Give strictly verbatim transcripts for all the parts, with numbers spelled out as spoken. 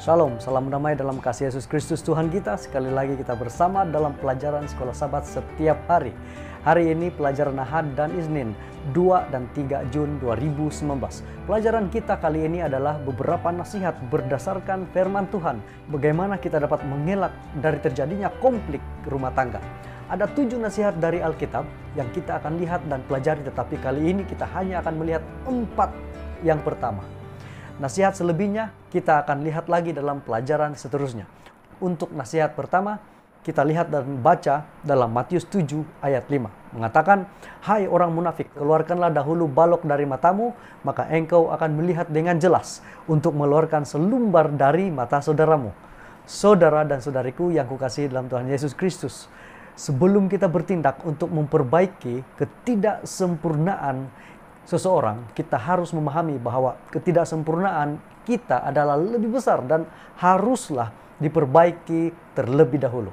Shalom, salam damai dalam kasih Yesus Kristus Tuhan kita. Sekali lagi kita bersama dalam pelajaran Sekolah Sabat setiap hari. Hari ini pelajaran Ahad dan Isnin, dua dan tiga Juni dua ribu sembilan belas. Pelajaran kita kali ini adalah beberapa nasihat berdasarkan firman Tuhan. Bagaimana kita dapat mengelak dari terjadinya konflik rumah tangga. Ada tujuh nasihat dari Alkitab yang kita akan lihat dan pelajari, tetapi kali ini kita hanya akan melihat empat yang pertama. Nasihat selebihnya kita akan lihat lagi dalam pelajaran seterusnya. Untuk nasihat pertama, kita lihat dan baca dalam Matius tujuh ayat lima. Mengatakan, "Hai orang munafik, keluarkanlah dahulu balok dari matamu, maka engkau akan melihat dengan jelas untuk mengeluarkan selumbar dari mata saudaramu." Saudara dan saudariku yang kukasihi dalam Tuhan Yesus Kristus, sebelum kita bertindak untuk memperbaiki ketidaksempurnaan seseorang, kita harus memahami bahwa ketidaksempurnaan kita adalah lebih besar dan haruslah diperbaiki terlebih dahulu.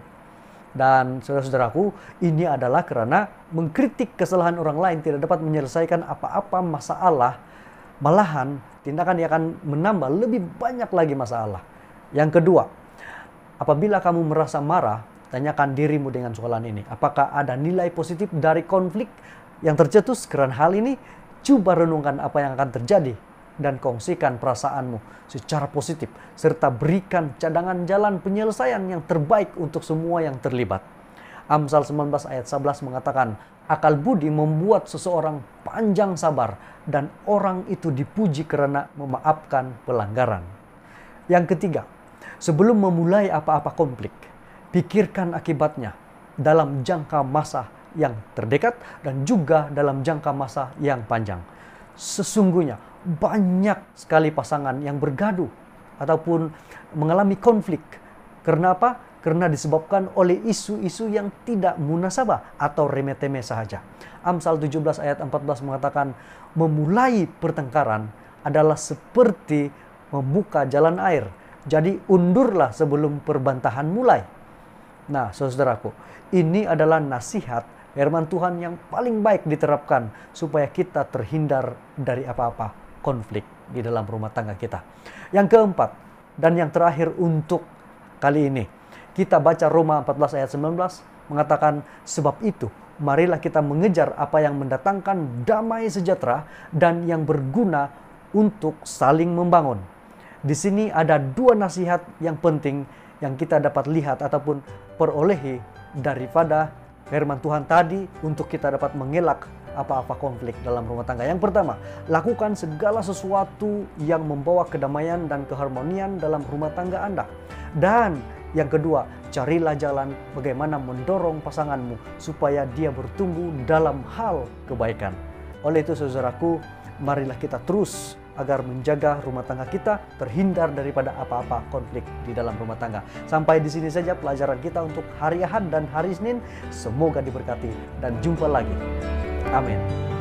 Dan saudara-saudaraku, ini adalah karena mengkritik kesalahan orang lain tidak dapat menyelesaikan apa-apa masalah. Malahan tindakan yang akan menambah lebih banyak lagi masalah. Yang kedua, apabila kamu merasa marah, tanyakan dirimu dengan soalan ini. Apakah ada nilai positif dari konflik yang tercetus karena hal ini? Coba renungkan apa yang akan terjadi dan kongsikan perasaanmu secara positif, serta berikan cadangan jalan penyelesaian yang terbaik untuk semua yang terlibat. Amsal sembilan belas ayat sebelas mengatakan, "Akal budi membuat seseorang panjang sabar, dan orang itu dipuji karena memaafkan pelanggaran." Yang ketiga, sebelum memulai apa-apa konflik, pikirkan akibatnya dalam jangka masa yang terdekat dan juga dalam jangka masa yang panjang. Sesungguhnya banyak sekali pasangan yang bergaduh ataupun mengalami konflik. Karena apa? Karena disebabkan oleh isu-isu yang tidak munasabah atau remeh-temeh saja. Amsal tujuh belas ayat empat belas mengatakan, memulai pertengkaran adalah seperti membuka jalan air. Jadi undurlah sebelum perbantahan mulai. Nah, saudaraku, ini adalah nasihat firman Tuhan yang paling baik diterapkan supaya kita terhindar dari apa-apa konflik di dalam rumah tangga kita. Yang keempat dan yang terakhir untuk kali ini, kita baca Roma empat belas ayat sembilan belas mengatakan, "Sebab itu marilah kita mengejar apa yang mendatangkan damai sejahtera dan yang berguna untuk saling membangun." Di sini ada dua nasihat yang penting yang kita dapat lihat ataupun perolehi daripada firman Tuhan tadi untuk kita dapat mengelak apa-apa konflik dalam rumah tangga. Yang pertama, lakukan segala sesuatu yang membawa kedamaian dan keharmonian dalam rumah tangga Anda. Dan yang kedua, carilah jalan bagaimana mendorong pasanganmu supaya dia bertumbuh dalam hal kebaikan. Oleh itu saudaraku, marilah kita terus agar menjaga rumah tangga kita terhindar daripada apa-apa konflik di dalam rumah tangga. Sampai di sini saja pelajaran kita untuk hari Ahad dan hari Senin. Semoga diberkati dan jumpa lagi. Amin.